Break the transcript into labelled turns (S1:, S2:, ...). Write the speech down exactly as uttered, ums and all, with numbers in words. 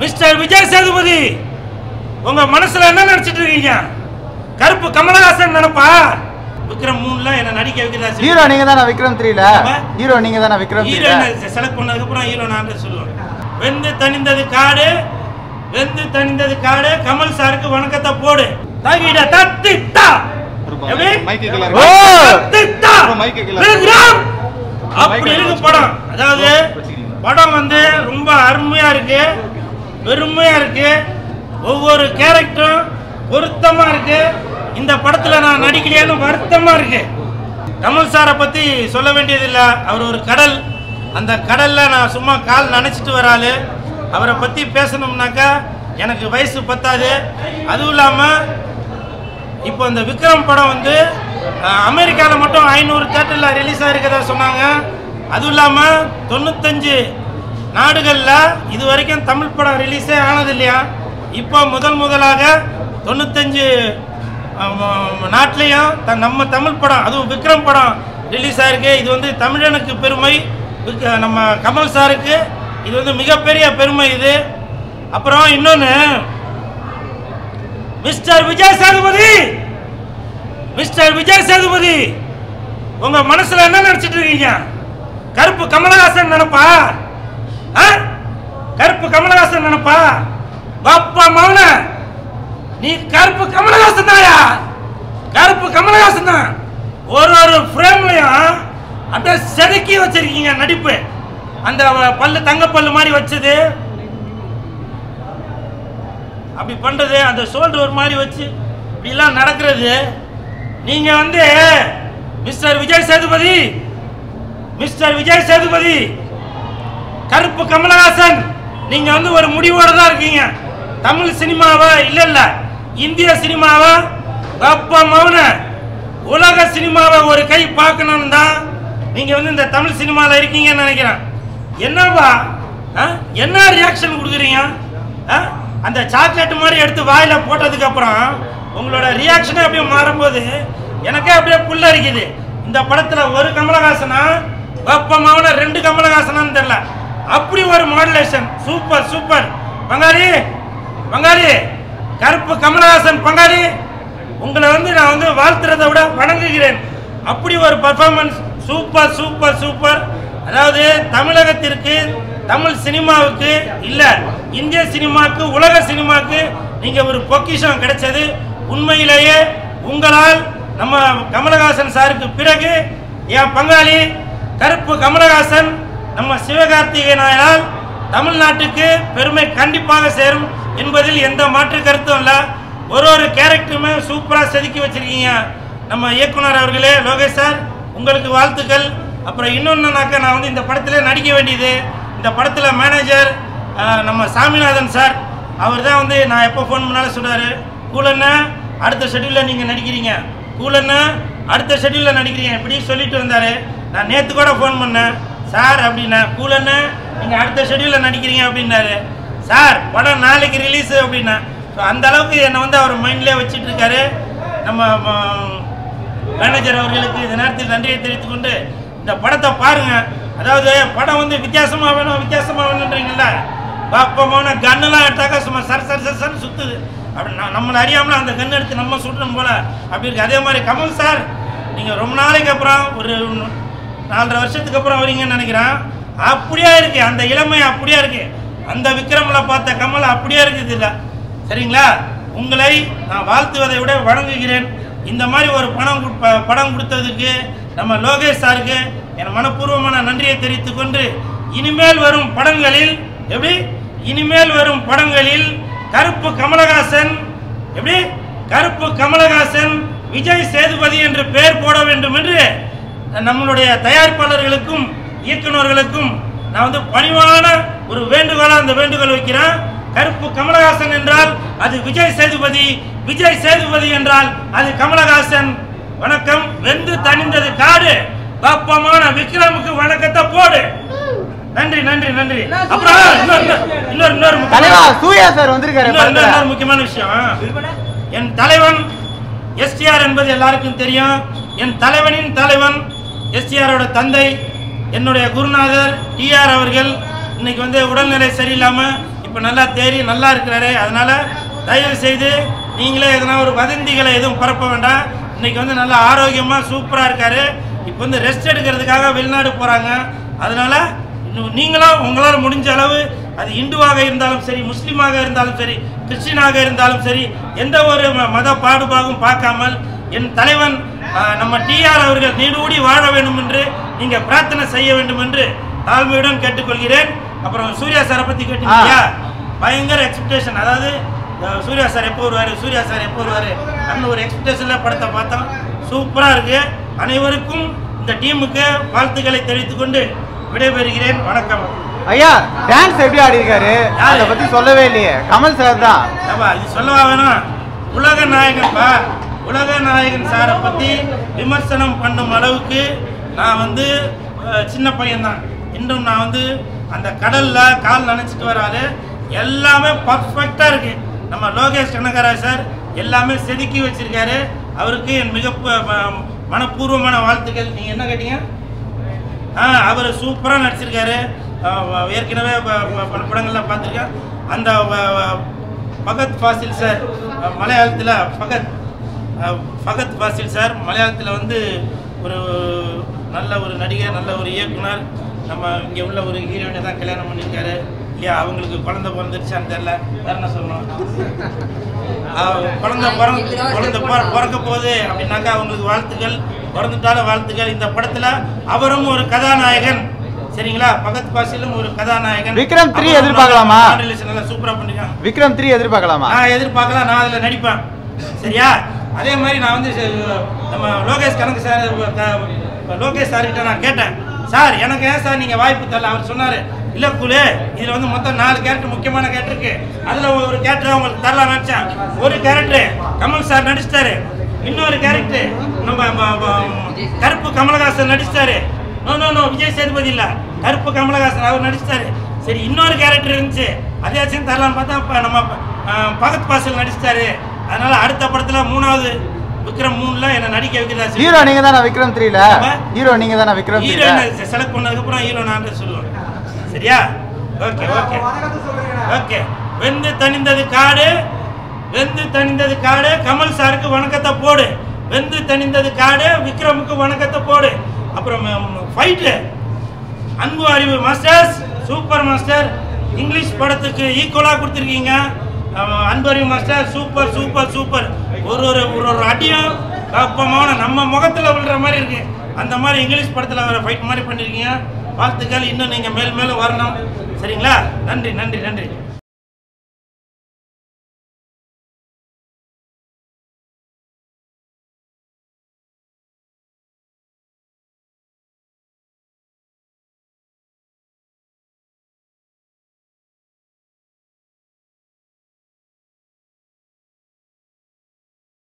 S1: Mister Vijay Sethupathi, உங்க மனசுல என்ன நினைச்சிட்டு இருக்கீங்க? கருப்பு கமலஹாசன் நினைப்பா? விக்ரம் மூணுல என்ன நடிக்க வைக்கிறதா?
S2: ஹீரோ நீங்க தானே விக்ரம் த்ரீல? ஹீரோ நீங்க தானே விக்ரம் த்ரீல?
S1: ஹீரோ செலக்ட் பண்ணதுக்கு அப்புறம் ஹீரோ நான் சொல்லுவேன். வெந்து தணிந்தது காடு, வெந்து தணிந்தது காடு. கமல் சாருக்கு வணக்கத்தை போடு. தகிட தத்திட்டா எப்படி மைக் கலர் ஓ தத்திட்டா மைக் கலர் அப்படி இருக்கு படம். அதாவது படம் வந்து ரொம்ப அருமையா இருக்கு, பெருமையா இருக்கு. ஒவ்வொரு கேரக்டரும் பொருத்தமா இருக்கு. இந்த படத்துல நான் நடிக்கலையான்னு வருத்தமா இருக்கு. கமல் சாரை பத்தி சொல்ல வேண்டியதில்லை. அவர் ஒரு கடல். அந்த கடல்ல நான் சும்மா கால் நனைச்சிட்டு வராளு. அவரை பத்தி பேசணும்னாக்கா எனக்கு வயசு பத்தாது. அதுவும் இல்லாம இப்போ இந்த விக்ரம் படம் வந்து அமெரிக்காவில் மட்டும் ஐநூறு தியேட்டரில் ரிலீஸ் ஆகிருக்கதா சொன்னாங்க. அதுவும் இல்லாமல் தொண்ணூத்தஞ்சு நாடுகளில் இது வரைக்கும் தமிழ் படம் ரிலீஸே ஆனது இல்லையா. இப்போ முதல் முதலாக தொண்ணூத்தஞ்சு நாட்டிலையும் த நம்ம தமிழ் படம், அதுவும் விக்ரம் படம் ரிலீஸ் ஆகிருக்கு. இது வந்து தமிழனுக்கு பெருமை, நம்ம கமல் சாருக்கு இது வந்து மிகப்பெரிய பெருமை இது. அப்புறம் இன்னொன்று, மிஸ்டர் விஜய் சேதுபதி, மிஸ்டர் விஜய் சேதுபதி, உங்க மனசுல என்ன நினைச்சிட்டு இருக்கீங்க? கருப்பு கமலஹாசன் நினைப்பா? கருப்பு கமலஹாசன் நினைப்பா? பாப்பா மௌன, நீ கருப்பு கமலஹாசன் தாயா? கருப்பு கமலஹாசன் தான். ஒரு ஒரு ஃப்ரேம்லையும் அப்படியே செதுக்கி வச்சிருக்கீங்க நடிப்பு. அந்த பல்லு தங்க பல்லு மாதிரி வச்சது, அப்படி பண்றது, அந்த ஷோல்டர் ஒரு மாதிரி வச்சு இப்படிலாம் நடக்கிறது. நீங்க வந்து மிஸ்டர் விஜய் சேதுபதி, மிஸ்டர் விஜய் சேதுபதி, கருப்பு கமலஹாசன், நீங்க வந்து ஒரு முடிவோட தான் இருக்கீங்க. தமிழ் சினிமாவை இல்ல இல்ல இந்திய சினிமாவை அப்பா மௌன உலக சினிமாவை ஒரு கை பார்க்கணும் தான் நீங்க வந்து இந்த தமிழ் சினிமாவில் இருக்கீங்கன்னு நினைக்கிறேன். என்னவா என்ன ரியாக்ஷன் கொடுக்குறீங்க? அந்த சாக்லேட் மாதிரி எடுத்து வாயில போட்டதுக்கு அப்புறம் உங்களோட ரியாக்ஷனே அப்படியே மாறும்போது எனக்கே அப்படியே புல்ல இருக்குது. இந்த படத்துல ஒரு கமலஹாசனா வெப்பமான ரெண்டு கமலஹாசனான்னு தெரியல, அப்படி ஒரு மாடுலேஷன். சூப்பர் சூப்பர் பங்காளி, பங்காளி கருப்பு கமலஹாசன் பங்காளி, உங்களை வந்து நான் வந்து வாழ்த்துறதை விட வணங்குகிறேன். அப்படி ஒரு பர்ஃபார்மன்ஸ், சூப்பர் சூப்பர் சூப்பர். அதாவது தமிழகத்திற்கு, தமிழ் சினிமாவுக்கு இல்ல இந்திய சினிமாவுக்கு, உலக சினிமாவுக்கு நீங்க ஒரு பொக்கிஷம் கிடைச்சது. உண்மையிலேயே உங்களால் நம்ம கமலஹாசன் சாருக்கு பிறகு என் பங்காளி கருப்பு கமலஹாசன் நம்ம சிவகார்த்திகேயனால் தமிழ்நாட்டுக்கு பெருமை கண்டிப்பாக சேரும் என்பதில் எந்த மாற்று கருத்தும் இல்லை. ஒரு ஒரு கேரக்டருமே சூப்பராக செதுக்கி வச்சிருக்கீங்க. நம்ம இயக்குனர் அவர்களே, லோகேஷ் சார், உங்களுக்கு வாழ்த்துக்கள். அப்புறம் இன்னொன்னுனாக்கா, நான் வந்து இந்த படத்தில் நடிக்க வேண்டியது, இந்த படத்தில் மேனேஜர் நம்ம சாமிநாதன் சார், அவர் தான் வந்து நான் எப்போ ஃபோன் பண்ணாலும் சொன்னார், கூலண்ணா அடுத்த ஷெட்யூலில் நீங்கள் நடிக்கிறீங்க, கூலண்ணா அடுத்த ஷெட்யூலில் நடிக்கிறீங்க, இப்படி சொல்லிட்டு வந்தார். நான் நேற்று கூட ஃபோன் பண்ணேன், சார் அப்படின்னா கூலண்ணா நீங்கள் அடுத்த ஷெட்யூலில் நடிக்கிறீங்க அப்படின்னாரு. சார் படம் நாளைக்கு ரிலீஸு அப்படின்னா. ஸோ அந்த அளவுக்கு என்னை வந்து அவர் மைண்ட்லேயே வச்சுட்டு இருக்காரு. நம்ம மேனேஜர் அவர்களுக்கு இந்த நேரத்தில் நன்றியை தெரிவித்துக் கொண்டு இந்த படத்தை பாருங்கள். அதாவது படம் வந்து வித்தியாசமாக வேணும், வித்தியாசமாக வேணுன்றீங்களா? பாப்பமான கன்னெல்லாம் எடுத்தாக்கா சும்மா சர் சர் சர் சர் சுற்றுது. அப்படி நான் நம்மளை அறியாமல் அந்த கன் எடுத்து நம்ம சுட்டணும் போல் அப்படி இருக்குது. அதே மாதிரி கமல் சார், நீங்கள் ரொம்ப நாளைக்கு அப்புறம் ஒரு நாலரை வருஷத்துக்கு அப்புறம் வரீங்கன்னு நினைக்கிறேன். அப்படியே இருக்கு, அந்த இளமை அப்படியே இருக்கு. அந்த விக்ரமில் பார்த்த கமல் அப்படியே இருக்குது இல்லை, சரிங்களா? உங்களை நான் வாழ்த்துவதை விட வணங்குகிறேன். இந்த மாதிரி ஒரு பணம் படம் கொடுத்ததுக்கு நம்ம லோகேஷ் சாருக்கு என் மனப்பூர்வமான நன்றியை தெரிவித்துக் கொண்டு, இனிமேல் வரும் படங்களில் எப்படி இனிமேல் வரும் படங்களில் கருப்பு கமலஹாசன், எப்படி கருப்பு கமலஹாசன் விஜய் சேதுபதி என்று பெயர் போட வேண்டும் என்று நம்மளுடைய தயாரிப்பாளர்களுக்கும் இயக்குநர்களுக்கும் நான் வந்து பணிவான ஒரு வேண்டுகோளா அந்த வேண்டுகோள் வைக்கிறேன். கருப்பு கமலஹாசன் என்றால் அது விஜய் சேதுபதி, விஜய் சேதுபதி என்றால் அது கமலஹாசன். வணக்கம். வெந்து தணிந்தது காடு, பாப்பமான விக்ரமுக்கு வணக்கத்தை போடு. நன்றி நன்றி நன்றி. அப்புறம் இன்னொரு இன்னொரு இன்னொரு முக்கியமான விஷயம், என் தலைவன் எஸ்டிஆர் என்பது எல்லாருக்கும் தெரியும். என் தலைவனின் தலைவன் எஸ்டிஆரோட தந்தை, என்னுடைய குருநாதர் டிஆர் அவர்கள் இன்னைக்கு வந்து உடல்நிலை சரியில்லாமல் இப்போ நல்லா தேறி நல்லா இருக்கிறாரு. அதனால் தயவு செய்து நீங்களே எதனா ஒரு வதந்திகளை எதுவும் பரப்ப வேண்டாம். இன்றைக்கி வந்து நல்லா ஆரோக்கியமாக சூப்பராக இருக்கார். இப்போ வந்து ரெஸ்ட் எடுக்கிறதுக்காக வெளிநாடு போகிறாங்க. அதனால் நீங்களும் உங்களால் முடிஞ்ச அளவு அது இந்துவாக இருந்தாலும் சரி, முஸ்லீமாக இருந்தாலும் சரி, கிறிஸ்டினாக இருந்தாலும் சரி, எந்த ஒரு மத பாடுபாடும் பார்க்காமல் என் தலைவன் நம்ம டிஆர் அவர்கள் நீடூடி வாழ வேண்டும் என்று நீங்கள் பிரார்த்தனை செய்ய வேண்டும் என்று தாழ்மையுடன் கேட்டுக்கொள்கிறேன். அப்புறம் சூர்யா சாரை பற்றி கேட்டீங்க, பயங்கர எக்ஸ்பெக்டேஷன். அதாவது சூர்யா சார் எப்போ வருவார், சூர்யா சார் எப்போ வருவார் அப்படின்னு ஒரு எக்ஸ்பெக்டேஷனில் படத்தை பார்த்தோம். சூப்பராக இருக்குது. அனைவருக்கும் இந்த டீமுக்கு வாழ்த்துக்களை தெரிவித்துக் கொண்டு விடைபெறுகிறேன். வணக்கம்.
S2: ஐயா, டான்ஸ் எப்படி ஆடி இருக்காரு, அதை பத்தி சொல்லவே இல்லையே. கமல் சார் தான்.
S1: இது சொல்லவா வேணும்? உலக நாயகன்பா, உலக நாயகன் சாரை பற்றி விமர்சனம் பண்ணும் அளவுக்கு நான் வந்து சின்ன பையன்தான். இன்னும் நான் வந்து அந்த கடலில் கால் நினச்சிட்டு வராது. எல்லாமே பர்ஃபெக்டாக இருக்குது. நம்ம லோகேஷ் கனகராஜ் சார் எல்லாமே செதுக்கி வச்சுருக்காரு. அவருக்கு என் மிக மனப்பூர்வமான வாழ்த்துக்கள். நீங்கள் என்ன கேட்டீங்க? ஆ அவர் சூப்பராக நடிச்சிருக்காரு. ஏற்கனவே படங்கள்லாம் பார்த்துருக்கேன். அந்த ஃபகத் ஃபாசில் சார் மலையாளத்தில் ஃபகத் ஃபகத் ஃபாசில் சார் மலையாளத்தில் வந்து ஒரு நல்ல ஒரு நடிகர், நல்ல ஒரு இயக்குனர். நம்ம இங்கே உள்ள ஒரு ஹீரோயினை தான் கல்யாணம் பண்ணியிருக்காரு இல்லையா? அவங்களுக்கு குழந்தை பிறந்துருச்சான்னு தெரியல, வேறு என்ன சொல்லணும். குழந்தை பிறந்த குழந்தை பிறக்க போகுது அப்படின்னாக்கா அவங்களுக்கு வாழ்த்துக்கள். பிறந்துட்டாலும் வாழ்த்துக்கள். இந்த படத்தில் அவரும் ஒரு கதாநாயகன். சரிங்களா? பகத் பாசிலும் ஒரு கதாநாயகன்.
S2: விக்ரம் த்ரீ எதிர்பார்க்கலாமா?
S1: நல்லா சூப்பராக பண்ணிருக்காங்க.
S2: விக்ரம் த்ரீ எதிர்பார்க்கலாமா?
S1: நான் எதிர்பார்க்கலாம். நான் அதில் நடிப்பேன். சரியா? அதே மாதிரி நான் வந்து நம்ம லோகேஷ் கனகு சார் லோகேஷ் சார்கிட்ட நான் கேட்டேன், சார் எனக்கு ஏன் சார் நீங்கள் வாய்ப்பு தரல? அவர் சொன்னார், இல்லை குழு இதில் வந்து மொத்தம் நாலு கேரக்டர் முக்கியமான கேரக்டர் இருக்கு. அதில் ஒரு கேரக்டர் உங்களுக்கு தரலாம் நினச்சேன். ஒரு கேரக்டர் கமல் சார் நடிச்சிட்டாரு. இன்னொரு கேரக்டர் நம்ம கருப்பு கமலஹாசன் நடிச்சிட்டாரு. No no no Vijay Sethupathi இல்லை, கருப்பு கமலஹாசன் அவர் நடிச்சிட்டாரு. சரி, இன்னொரு கேரக்டர் இருந்துச்சு, அதையாச்சும் தரலான்னு பார்த்தா இப்போ நம்ம பகத் பாசில் நடிச்சிட்டாரு. அதனால அடுத்த படத்தில் மூணாவது விக்ரம் மூணுல என்ன நடிக்க வைக்கிறதா.
S2: ஹீரோ நீங்க தானே விக்ரம் த்ரீல? ஹீரோ நீங்க தானே விக்ரம்
S1: ஹீரோ செலக்ட் பண்ணதுக்கு அப்புறம் ஹீரோ நான் சொல்லுவேன். சரியா? Okay okay okay. Vendhu Thanindhathu காடு, வெந்து தணிந்தது காடு. கமல் சாருக்கு வணக்கத்தை போடு. வெந்து தணிந்தது காடு, விக்ரமுக்கு வணக்கத்தை போடு. அப்புறம் ஃபைட்டு அன்பு அறிவு மாஸ்டர்ஸ், சூப்பர் மாஸ்டர். இங்கிலீஷ் படத்துக்கு ஈக்குவலாக கொடுத்துருக்கீங்க. அன்பு அறிவு மாஸ்டர் சூப்பர் சூப்பர் சூப்பர். ஒரு ஒரு ஒரு ஒரு அடியும் கப்பமான நம்ம முகத்தில் விழுற மாதிரி இருக்கு. அந்த மாதிரி இங்கிலீஷ் படத்தில் வர ஃபைட் மாதிரி பண்ணியிருக்கீங்க. வாழ்த்துக்கள். இன்னும் நீங்கள் மேல் மேலும் வரணும். சரிங்களா? நன்றி நன்றி நன்றி.